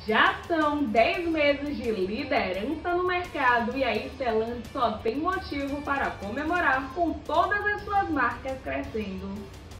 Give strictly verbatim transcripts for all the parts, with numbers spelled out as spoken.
Já são dez meses de liderança no mercado e a Stellantis só tem motivo para comemorar com todas as suas marcas crescendo.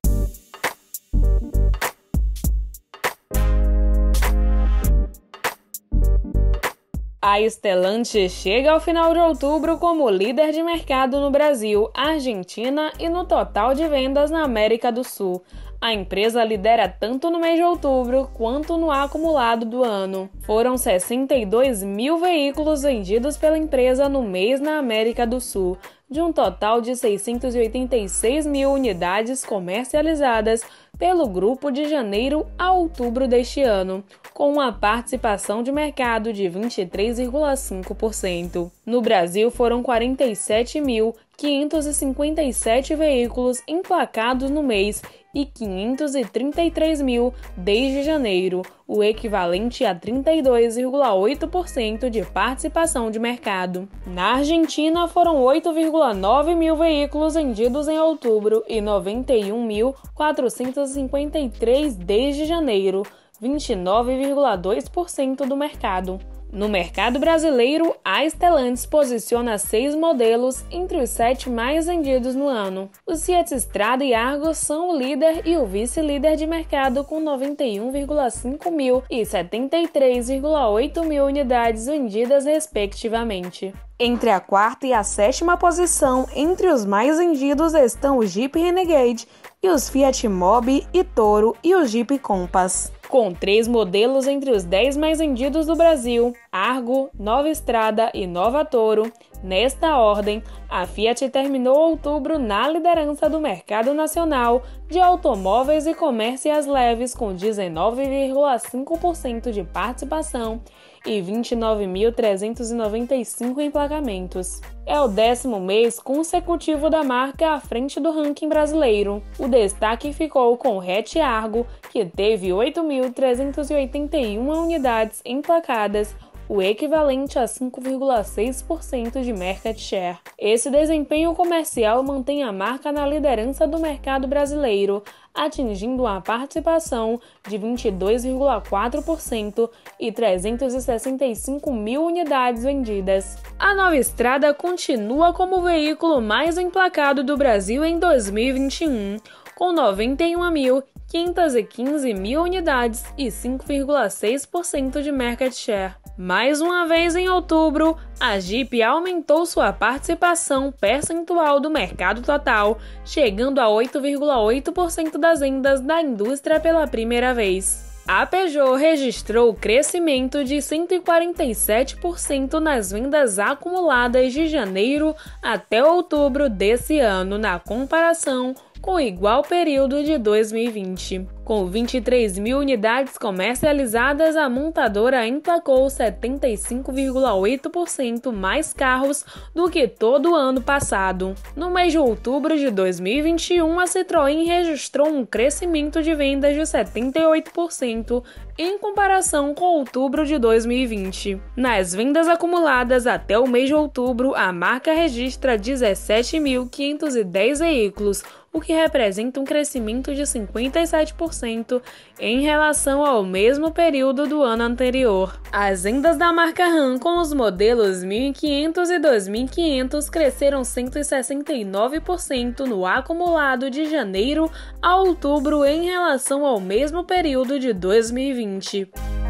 A Stellantis chega ao final de outubro como líder de mercado no Brasil, Argentina e no total de vendas na América do Sul. A empresa lidera tanto no mês de outubro quanto no acumulado do ano. Foram sessenta e dois mil veículos vendidos pela empresa no mês na América do Sul, de um total de seiscentas e oitenta e seis mil unidades comercializadas pelo grupo de janeiro a outubro deste ano, com uma participação de mercado de vinte e três vírgula cinco por cento. No Brasil, foram quarenta e sete mil quinhentos e cinquenta e sete veículos emplacados no mês e quinhentos e trinta e três mil desde janeiro, o equivalente a trinta e dois vírgula oito por cento de participação de mercado. Na Argentina, foram oito vírgula nove mil veículos vendidos em outubro e noventa e um mil quatrocentos e cinquenta e três desde janeiro, vinte e nove vírgula dois por cento do mercado. No mercado brasileiro, a Stellantis posiciona seis modelos entre os sete mais vendidos no ano. Os Fiat Strada e Argo são o líder e o vice-líder de mercado com noventa e um vírgula cinco mil e setenta e três vírgula oito mil unidades vendidas respectivamente. Entre a quarta e a sétima posição, entre os mais vendidos estão o Jeep Renegade e os Fiat Mobi e Toro e o Jeep Compass. Com três modelos entre os dez mais vendidos do Brasil, Argo, Nova Strada e Nova Toro. Nesta ordem, a Fiat terminou outubro na liderança do mercado nacional de automóveis e comércios leves com dezenove vírgula cinco por cento de participação e vinte e nove mil trezentos e noventa e cinco emplacamentos. É o décimo mês consecutivo da marca à frente do ranking brasileiro. O destaque ficou com o hatch Argo, que teve oito mil trezentas e oitenta e uma unidades emplacadas, o equivalente a cinco vírgula seis por cento de market share. Esse desempenho comercial mantém a marca na liderança do mercado brasileiro, atingindo uma participação de vinte e dois vírgula quatro por cento e trezentas e sessenta e cinco mil unidades vendidas. A Nova Strada continua como o veículo mais emplacado do Brasil em dois mil e vinte e um, com noventa e um mil quinhentas e quinze mil unidades e cinco vírgula seis por cento de market share. Mais uma vez em outubro, a Jeep aumentou sua participação percentual do mercado total, chegando a oito vírgula oito por cento das vendas da indústria pela primeira vez. A Peugeot registrou crescimento de cento e quarenta e sete por cento nas vendas acumuladas de janeiro até outubro desse ano, na comparação com o igual período de dois mil e vinte. Com vinte e três mil unidades comercializadas, a montadora emplacou setenta e cinco vírgula oito por cento mais carros do que todo o ano passado. No mês de outubro de dois mil e vinte e um, a Citroën registrou um crescimento de vendas de setenta e oito por cento em comparação com outubro de dois mil e vinte. Nas vendas acumuladas até o mês de outubro, a marca registra dezessete mil quinhentos e dez veículos, o que representa um crescimento de cinquenta e sete por cento em relação ao mesmo período do ano anterior. As vendas da marca Ram com os modelos mil e quinhentos e dois mil e quinhentos cresceram cento e sessenta e nove por cento no acumulado de janeiro a outubro em relação ao mesmo período de dois mil e vinte.